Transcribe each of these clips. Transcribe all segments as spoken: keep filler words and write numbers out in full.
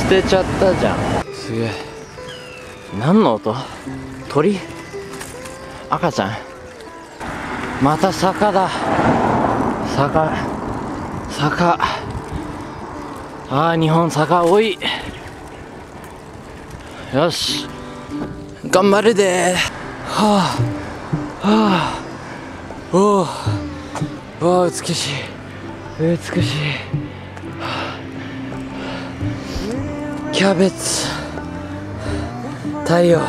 てちゃったじゃん。すげえ。何の音？鳥？赤ちゃん？また坂だ。坂坂。ああ、日本坂多い。よし、頑張るで。はあはあ。おお、わあ、美しい美しい。キャベツ、太陽。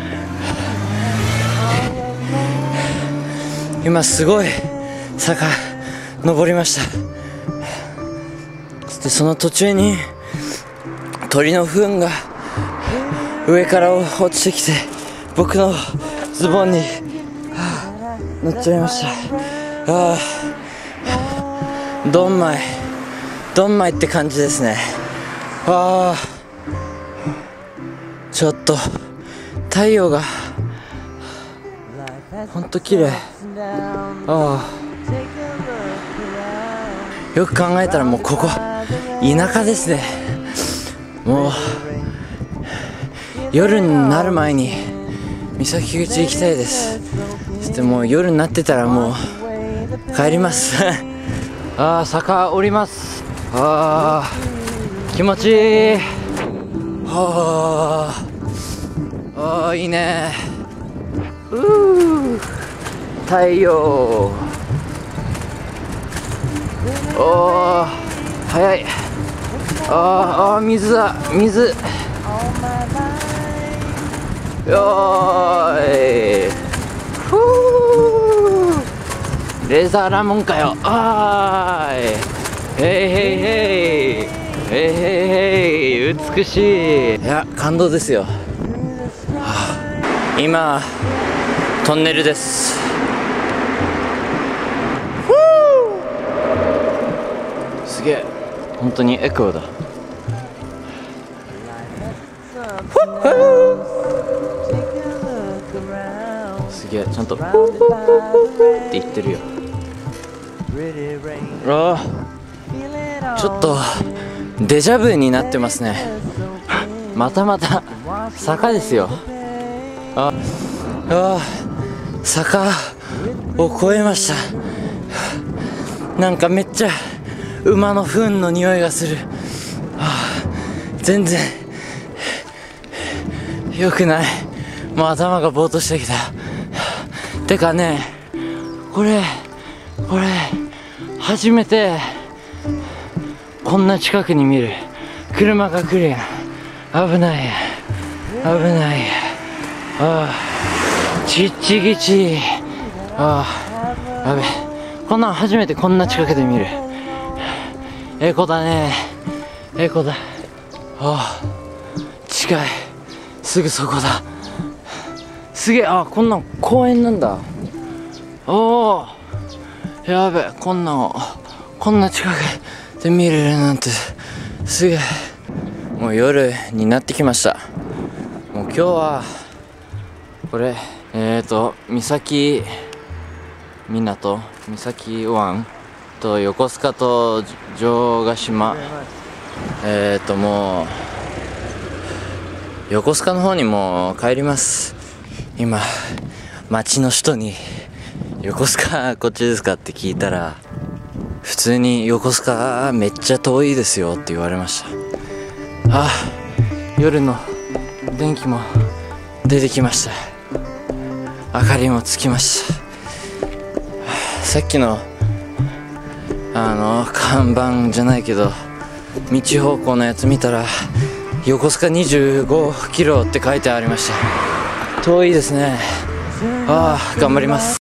今すごい坂登りました。そしてその途中に鳥の糞が上から落ちてきて僕のズボンに、はあ、乗っちゃいました。ああ、ドンマイドンマイって感じですね。ああ、ちょっと太陽がほんと綺麗。ああ、よく考えたらもうここ田舎ですね。もう夜になる前に三崎口行きたいです。そしてもう夜になってたらもう帰りますああ、坂降ります。ああ、気持ちいい。はあ、ああ、いいね。うー、太陽。おお、早い。ああ、水だ、水。よーい、ふー、レーザーラモンかよ。あーい、へいへいへいへいへいへい、美しい。いや、感動ですよ。はあ、今トンネルです。すげえ、本当にエコーだ。すげえ、ちゃんとって言ってるよ。ああ、ちょっとデジャブになってますね。またまた坂ですよ。ああ、坂を越えました。なんかめっちゃ馬の糞の匂いがする。ああ、全然良くない。もう頭がぼーっとしてきた。てかね、これこれ初めてこんな近くに見る。車が来るやん。危ないや危ないや。ああ、ちっちぎち。ああ、やべ、こんなん初めてこんな近くで見る。エコだね、エコだ。ああ、近い、すぐそこだ。すげえ、あ、こんなん公園なんだ。おお、やべ、こんなんをこんな近くで見れるなんてすげえ。もう夜になってきました。もう今日はこれえーと三崎港、三崎湾と横須賀と城ヶ島、えーともう横須賀の方にも帰ります。今町の人に横須賀こっちですかって聞いたら、普通に横須賀めっちゃ遠いですよって言われました。あ、夜の電気も出てきました。明かりもつきました。さっきのあの看板じゃないけど道方向のやつ見たら横須賀にじゅうごキロって書いてありました。遠いですね。ああ、頑張ります。